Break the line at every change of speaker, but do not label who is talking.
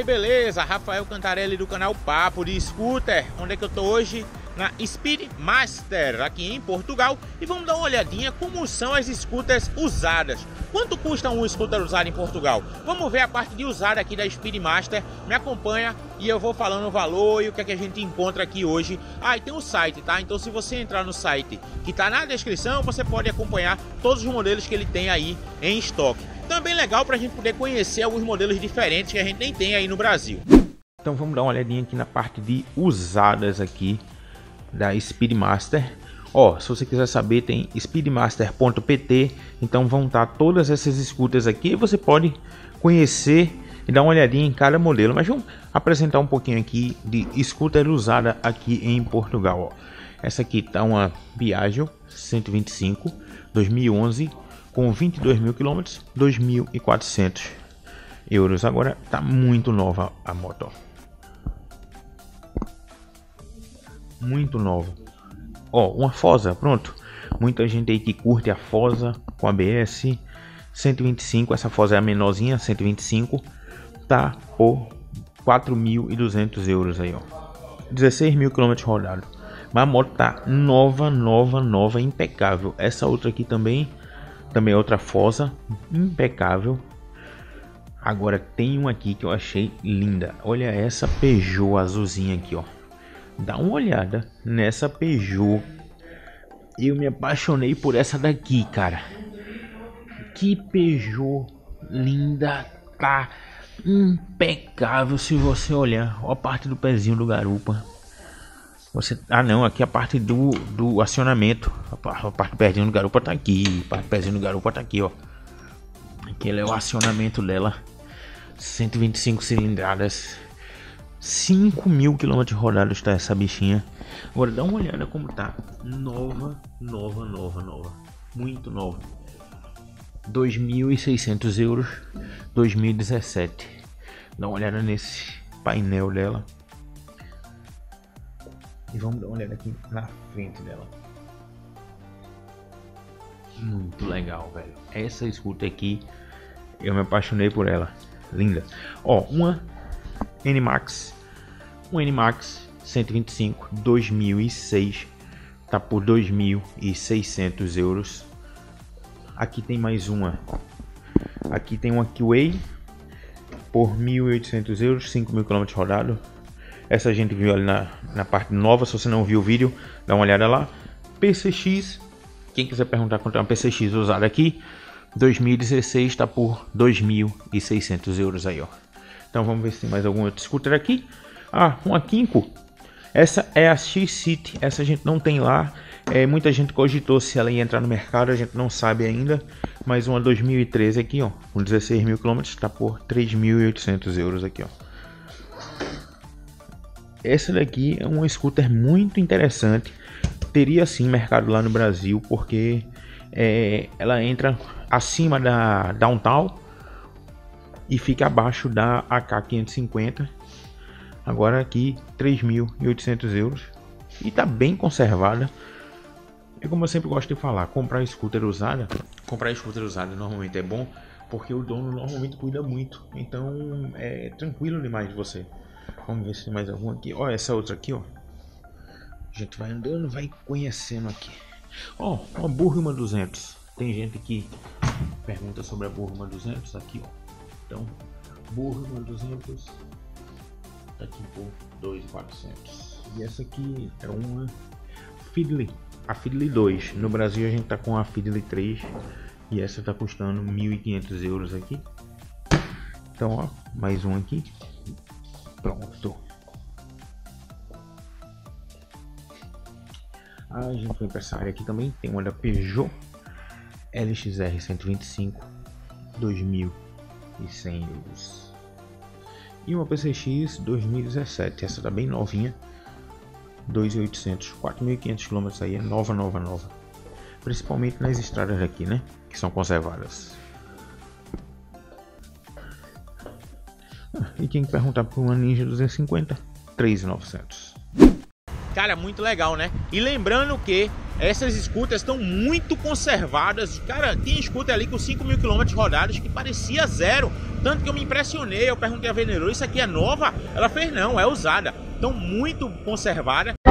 aí, beleza? Rafael Cantarelli do canal Papo de Scooter. Onde é que eu tô hoje? Na Speedmaster, aqui em Portugal. E vamos dar uma olhadinha como são as scooters usadas. Quanto custa um scooter usado em Portugal? Vamos ver a parte de usada aqui da Speedmaster. Me acompanha e eu vou falando o valor e o que é que a gente encontra aqui hoje. Ah, e tem um site, tá? Então se você entrar no site que tá na descrição, você pode acompanhar todos os modelos que ele tem aí em estoque. Também legal para a gente poder conhecer alguns modelos diferentes que a gente nem tem aí no Brasil. Então vamos dar uma olhadinha aqui na parte de usadas aqui da Speedmaster. Ó, se você quiser saber, tem speedmaster.pt, então vão estar todas essas scooters aqui, você pode conhecer e dar uma olhadinha em cada modelo. Mas vamos apresentar um pouquinho aqui de scooter usada aqui em Portugal. Ó. Essa aqui tá uma Piaggio 125 2011 com 22 mil quilômetros, 2.400 euros. Agora tá muito nova a moto, ó. Muito nova. Ó, uma Fosa, pronto. Muita gente aí que curte a Fosa com ABS 125, essa Fosa é a menorzinha, 125, tá por 4.200 euros aí, ó. 16 mil quilômetros rodados. Mas a moto tá nova, impecável. Essa outra aqui também é outra Fosa, impecável. Agora tem uma aqui que eu achei linda. Olha essa Peugeot azulzinha aqui, ó. Dá uma olhada nessa Peugeot. Eu me apaixonei por essa daqui, cara. Que Peugeot linda, tá impecável. Se você olhar, ó, a parte do pezinho do garupa. Você, não, aqui a parte do acionamento. A parte do pezinho do garupa tá aqui. A parte do pezinho do garupa tá aqui, ó. Aquele é o acionamento dela. 125 cilindradas. 5 mil quilômetros rodados tá essa bichinha. Agora dá uma olhada como tá. Nova. Muito nova. 2.600 euros. 2017. Dá uma olhada nesse painel dela. E vamos dar uma olhada aqui na frente dela. Muito legal, velho. Essa scooter aqui, eu me apaixonei por ela. Linda. Ó, uma NMAX 125 2006, tá por 2.600 euros. Aqui tem mais uma. Aqui tem uma Kiwi por 1.800 euros, 5 mil km rodados. Essa a gente viu ali na parte nova. Se você não viu o vídeo, dá uma olhada lá. PCX, quem quiser perguntar quanto é uma PCX usada aqui, 2016, está por 2.600 euros aí, ó. Então vamos ver se tem mais algum outro scooter aqui. Ah, uma Kinko. Essa é a X-City. Essa a gente não tem lá. Muita gente cogitou se ela ia entrar no mercado, a gente não sabe ainda. Mas uma 2013 aqui, ó, com 16 mil quilômetros, está por 3.800 euros aqui, ó. Essa daqui é uma scooter muito interessante. Teria sim mercado lá no Brasil, porque ela entra acima da Downtown e fica abaixo da AK550. Agora aqui 3.800 euros e tá bem conservada. E como eu sempre gosto de falar, comprar scooter usada normalmente é bom, porque o dono normalmente cuida muito, então é tranquilo demais de você. Vamos ver se tem mais algum aqui. Ó, essa outra aqui, ó. A gente vai andando, vai conhecendo aqui. Ó, uma Burgman 200. Tem gente que pergunta sobre a Burgman 200 aqui, ó. Então, Burgman 200 tá aqui por 2.400. E essa aqui é uma Fiddly, a Fiddly 2. No Brasil a gente tá com a Fiddly 3 e essa tá custando 1.500 euros aqui. Então, ó, mais um aqui. Pronto. A gente foi para essa área aqui também. Tem uma da Peugeot LXR 125 2.100 euros. E uma PCX 2017. Essa tá bem novinha. 2.800, 4.500 km aí. É nova. Principalmente nas estradas aqui, né? Que são conservadas. E quem perguntar por uma Ninja 250, 3.900. Cara, muito legal, né? E lembrando que Essas scooters estão muito conservadas. Cara, tem scooter ali com 5.000 km rodados que parecia zero. Tanto que eu me impressionei, eu perguntei a vendedora, isso aqui é nova? Ela fez não, é usada. Então muito conservada.